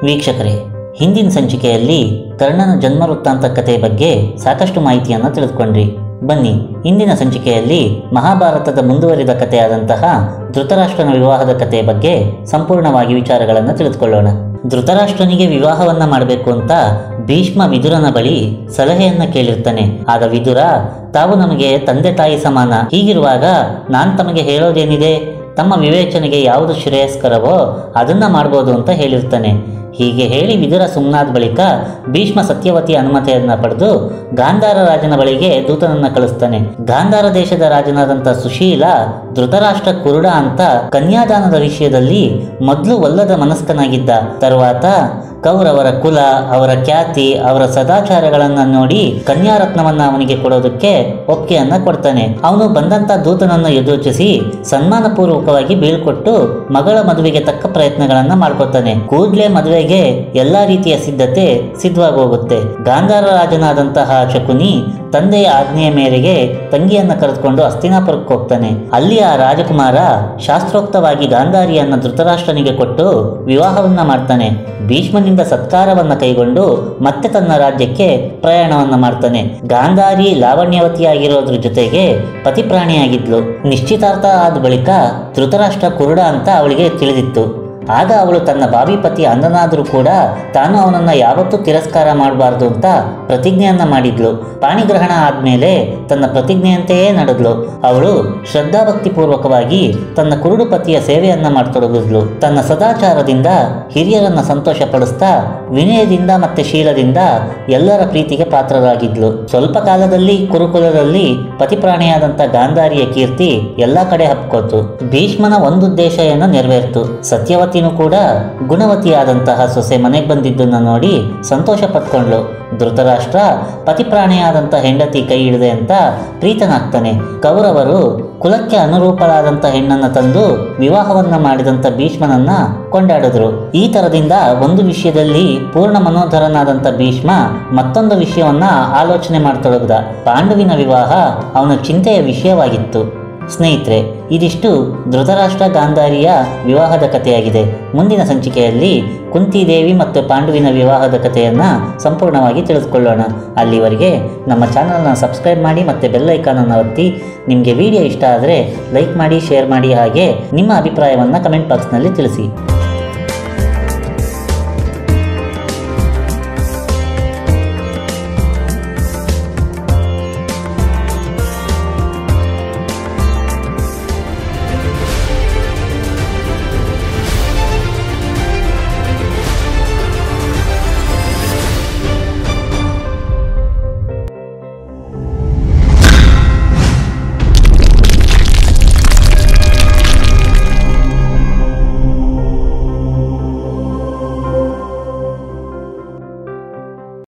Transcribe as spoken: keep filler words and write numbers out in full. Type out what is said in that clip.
ವೀಕ್ಷಕರೇ, ಹಿಂದಿನ ಸಂಚಿಕೆಯಲ್ಲಿ ಕರ್ಣನ ಜನ್ಮ ವೃತ್ತಾಂತ ಕಥೆ ಬಗ್ಗೆ ಸಾಕಷ್ಟು ಮಾಹಿತಿಯನ್ನು ತಿಳಿದುಕೊಂಡ್ರಿ. ಬನ್ನಿ, ಇಂದಿನ ಸಂಚಿಕೆಯಲ್ಲಿ ಮಹಾಭಾರತದ ಮುಂದುವರಿದ ಕಥೆಯಾದಂತಹ ಧೃತರಾಷ್ಟ್ರನ ವಿವಾಹದ ಕಥೆಯ ಬಗ್ಗೆ ಸಂಪೂರ್ಣವಾಗಿ ವಿಚಾರಗಳನ್ನು ತಿಳಿದುಕೊಳ್ಳೋಣ. ಧೃತರಾಷ್ಟ್ರನಿಗೆ ವಿವಾಹವನ್ನ ಮಾಡಬೇಕು ಅಂತ ಭೀಷ್ಮ ವಿದುರನ ಬಳಿ ಸಲಹೆಯನ್ನ ಕೇಳಿರ್ತಾನೆ. ಆಗ ವಿದುರ, ತಾವು ನಮಗೆ ತಂದೆ ತಾಯಿ ಸಮಾನ, ಹೀಗಿರುವಾಗ ನಾನು ತಮಗೆ ಹೇಳೋದೇನಿದೆ, ತಮ್ಮ ವಿವೇಚನೆಗೆ ಯಾವುದು ಶ್ರೇಯಸ್ಕರವೋ ಅದನ್ನ ಮಾಡ್ಬೋದು ಅಂತ ಹೇಳಿರ್ತಾನೆ. ಹೀಗೆ ಹೇಳಿ ವಿದುರ ಸುಮ್ಮನಾದ ಬಳಿಕ ಭೀಷ್ಮ ಸತ್ಯವತಿಯ ಅನುಮತಿಯನ್ನ ಪಡೆದು ಗಾಂಧಾರ ರಾಜನ ಬಳಿಗೆ ದೂತನನ್ನ ಕಳಿಸ್ತಾನೆ. ಗಾಂಧಾರ ದೇಶದ ರಾಜನಾದಂಥ ಸುಶೀಲ ಧೃತರಾಷ್ಟ್ರ ಕುರುಡ ಅಂತ ಕನ್ಯಾದಾನದ ವಿಷಯದಲ್ಲಿ ಮೊದಲು ಒಲ್ಲದ ಮನಸ್ಕನಾಗಿದ್ದ. ತರುవాత ಕೌರವರ ಕುಲ, ಅವರ ಖ್ಯಾತಿ, ಅವರ ಸದಾಚಾರಗಳನ್ನ ನೋಡಿ ಕನ್ಯಾರತ್ನವನ್ನ ಅವನಿಗೆ ಕೊಡೋದಕ್ಕೆ ಒಪ್ಪಿಗೆಯನ್ನ ಕೊಡ್ತಾನೆ. ಅವನು ಬಂದಂತ ದೂತನನ್ನು ಎದುರಿಸಿ ಸನ್ಮಾನಪೂರ್ವಕವಾಗಿ ಬೀಳ್ಕೊಟ್ಟು ಮಗಳ ಮದುವೆಗೆ ತಕ್ಕ ಪ್ರಯತ್ನಗಳನ್ನ ಮಾಡ್ಕೊತಾನೆ. ಕೂಡ್ಲೆ ಮದುವೆಗೆ ಎಲ್ಲಾ ರೀತಿಯ ಸಿದ್ಧತೆ ಸಿದ್ಧವಾಗಿ ಹೋಗುತ್ತೆ. ಗಾಂಧಾರ ರಾಜನಾದಂತಹ ಶಕುನಿ ತಂದೆಯ ಆಜ್ಞೆಯ ಮೇರೆಗೆ ತಂಗಿಯನ್ನ ಕರೆದುಕೊಂಡು ಹಸ್ತಿನಾಪುರಕ್ಕೆ ಹೋಗ್ತಾನೆ. ಅಲ್ಲಿ ಆ ರಾಜಕುಮಾರ ಶಾಸ್ತ್ರೋಕ್ತವಾಗಿ ಗಾಂಧಾರಿಯನ್ನ ಧೃತರಾಷ್ಟ್ರನಿಗೆ ಕೊಟ್ಟು ವಿವಾಹವನ್ನ ಮಾಡ್ತಾನೆ. ಭೀಷ್ಮನಿಂದ ಸತ್ಕಾರವನ್ನ ಕೈಗೊಂಡು ಮತ್ತೆ ತನ್ನ ರಾಜ್ಯಕ್ಕೆ ಪ್ರಯಾಣವನ್ನ ಮಾಡ್ತಾನೆ. ಗಾಂಧಾರಿ ಲಾವಣ್ಯವತಿಯಾಗಿರೋದ್ರ ಜೊತೆಗೆ ಪತಿಪ್ರಾಣಿಯಾಗಿದ್ಲು. ನಿಶ್ಚಿತಾರ್ಥ ಆದ ಬಳಿಕ ಧೃತರಾಷ್ಟ್ರ ಕುರುಡ ಅಂತ ಅವಳಿಗೆ ತಿಳಿದಿತ್ತು. ಆಗ ಅವಳು ತನ್ನ ಬಾವಿ ಪತಿ ಅಂದನಾದರೂ ಕೂಡ ತಾನು ಅವನನ್ನ ಯಾವತ್ತೂ ತಿರಸ್ಕಾರ ಮಾಡಬಾರ್ದು ಅಂತ ಪ್ರತಿಜ್ಞೆಯನ್ನ ಮಾಡಿದ್ಲು. ಪಾಣಿಗ್ರಹಣ ಆದ್ಮೇಲೆ ತನ್ನ ಪ್ರತಿಜ್ಞೆಯಂತೆಯೇ ನಡೆದ್ಲು. ಅವಳು ಶ್ರದ್ಧಾಭಕ್ತಿ ಪೂರ್ವಕವಾಗಿ ತನ್ನ ಕುರುಡು ಪತಿಯ ಸೇವೆಯನ್ನ ಮಾಡತೊಡಗಿದ್ಲು. ತನ್ನ ಸದಾಚಾರದಿಂದ ಹಿರಿಯರನ್ನ ಸಂತೋಷ ಪಡಿಸ್ತಾ ವಿನಯದಿಂದ ಮತ್ತೆ ಶೀಲದಿಂದ ಎಲ್ಲರ ಪ್ರೀತಿಗೆ ಪಾತ್ರರಾಗಿದ್ಲು. ಸ್ವಲ್ಪ ಕಾಲದಲ್ಲಿ ಕುರುಕುಲದಲ್ಲಿ ಪತಿಪ್ರಾಣಿಯಾದಂಥ ಗಾಂಧಾರಿಯ ಕೀರ್ತಿ ಎಲ್ಲಾ ಕಡೆ ಹಬ್ಕೋತು. ಭೀಷ್ಮನ ಒಂದು ಉದ್ದೇಶ ಏನೋ ನೆರವೇರ್ತು. ಸತ್ಯವತಿ ಕೂಡ ಗುಣವತಿಯಾದಂತಹ ಸೊಸೆ ಮನೆಗೆ ಬಂದಿದ್ದನ್ನು ನೋಡಿ ಸಂತೋಷ ಪಟ್ಕೊಂಡ್ಲು. ಧೃತರಾಷ್ಟ್ರ ಪತಿಪ್ರಾಣಿಯಾದಂಥ ಹೆಂಡತಿ ಕೈ ಹಿಡಿದೆ ಅಂತ ಪ್ರೀತನಾಗ್ತಾನೆ. ಕೌರವರು ಕುಲಕ್ಕೆ ಅನುರೂಪಳಾದಂಥ ಹೆಣ್ಣನ್ನು ತಂದು ವಿವಾಹವನ್ನ ಮಾಡಿದಂಥ ಭೀಷ್ಮನನ್ನ ಕೊಂಡಾಡಿದ್ರು. ಈ ತರದಿಂದ ಒಂದು ವಿಷಯದಲ್ಲಿ ಪೂರ್ಣ ಮನೋಧರನಾದಂಥ ಭೀಷ್ಮ ಮತ್ತೊಂದು ವಿಷಯವನ್ನ ಆಲೋಚನೆ ಮಾಡತೊಡಗಿದ. ಪಾಂಡುವಿನ ವಿವಾಹ ಅವನ ಚಿಂತೆಯ ವಿಷಯವಾಗಿತ್ತು. ಸ್ನೇಹಿತರೆ, ಇದಿಷ್ಟು ಧೃತರಾಷ್ಟ್ರ ಗಾಂಧಾರಿಯ ವಿವಾಹದ ಕಥೆಯಾಗಿದೆ. ಮುಂದಿನ ಸಂಚಿಕೆಯಲ್ಲಿ ಕುಂತಿದೇವಿ ಮತ್ತು ಪಾಂಡುವಿನ ವಿವಾಹದ ಕಥೆಯನ್ನು ಸಂಪೂರ್ಣವಾಗಿ ತಿಳಿದುಕೊಳ್ಳೋಣ. ಅಲ್ಲಿವರೆಗೆ ನಮ್ಮ ಚಾನಲ್ನ ಸಬ್ಸ್ಕ್ರೈಬ್ ಮಾಡಿ ಮತ್ತು ಬೆಲ್ ಐಕಾನನ್ನು ಒತ್ತಿ. ನಿಮಗೆ ವಿಡಿಯೋ ಇಷ್ಟ ಆದರೆ ಲೈಕ್ ಮಾಡಿ, ಶೇರ್ ಮಾಡಿ, ಹಾಗೆ ನಿಮ್ಮ ಅಭಿಪ್ರಾಯವನ್ನು ಕಮೆಂಟ್ ಬಾಕ್ಸ್ನಲ್ಲಿ ತಿಳಿಸಿ.